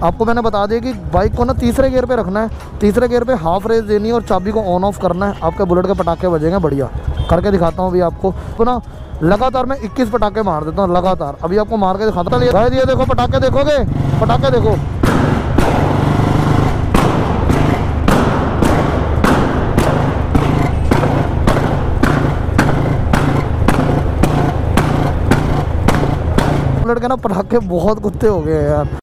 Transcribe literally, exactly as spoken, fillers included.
आपको मैंने बता दिया कि बाइक को ना तीसरे गियर पे रखना है, तीसरे गियर पे हाफ रेस देनी है और चाबी को ऑन ऑफ करना है। आपके बुलेट के पटाखे बजेंगे बढ़िया। करके दिखाता हूँ अभी आपको। तो ना लगातार मैं इक्कीस पटाखे मार देता हूँ लगातार। अभी आपको मार के दिखाता हूँ। ये देखो पटाखे, देखोगे पटाखे देखो। बुलेट के ना पटाखे बहुत कुत्ते हो गए यार।